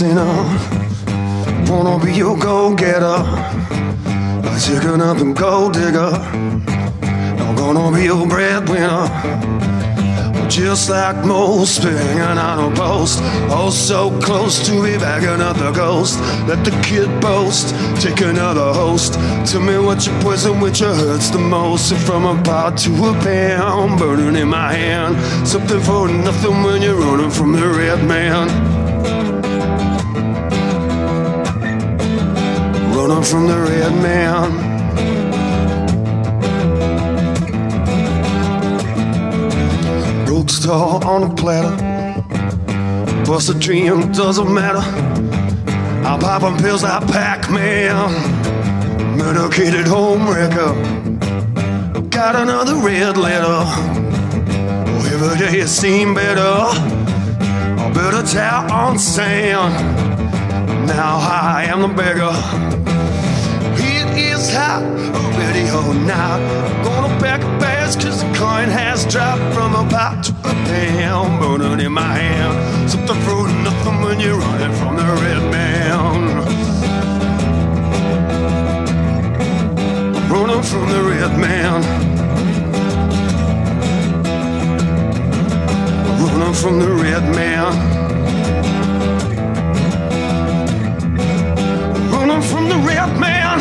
sinner. Wanna be your go-getter, chicken up and gold digger. I'm gonna be your breadwinner, just like most, hanging on a post. Oh, so close to be bagging up the ghost. Let the kid boast, take another host. Tell me what your poison, which hurts the most. And from a pot to a pan, burning in my hand. Something for nothing when you're running from the red man. Running from the red man. Star on a platter, what's a dream, doesn't matter. I'm popping pills like Pac-Man, medicated home wrecker. Got another red letter, every day it seemed better. I built a tower on sand, now I am the beggar. It is hot, already all night. Gonna pack a bags cause the coin has dropped from a pot to a pan, burning in my hand. Something for nothing when you're running from the red man. Running from the red man. Running from the red man. Running from the red man.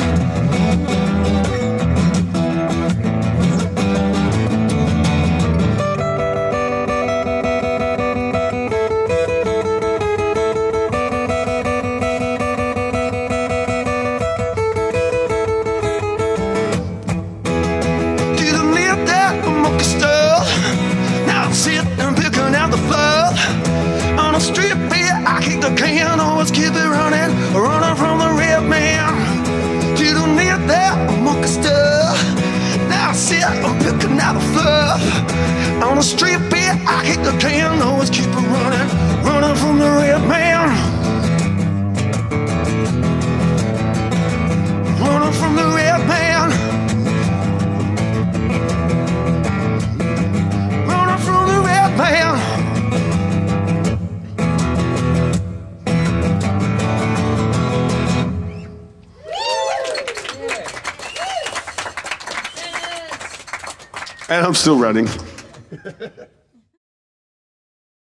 Street beer, I kick the can, always keep it running, running from the red man. You don't need that monkey stuff. Now I see I'm picking out the fluff. On the street beer, I kick the can, always keep it running, running from the red man. Running from the red man. Running from the red man. And I'm still running.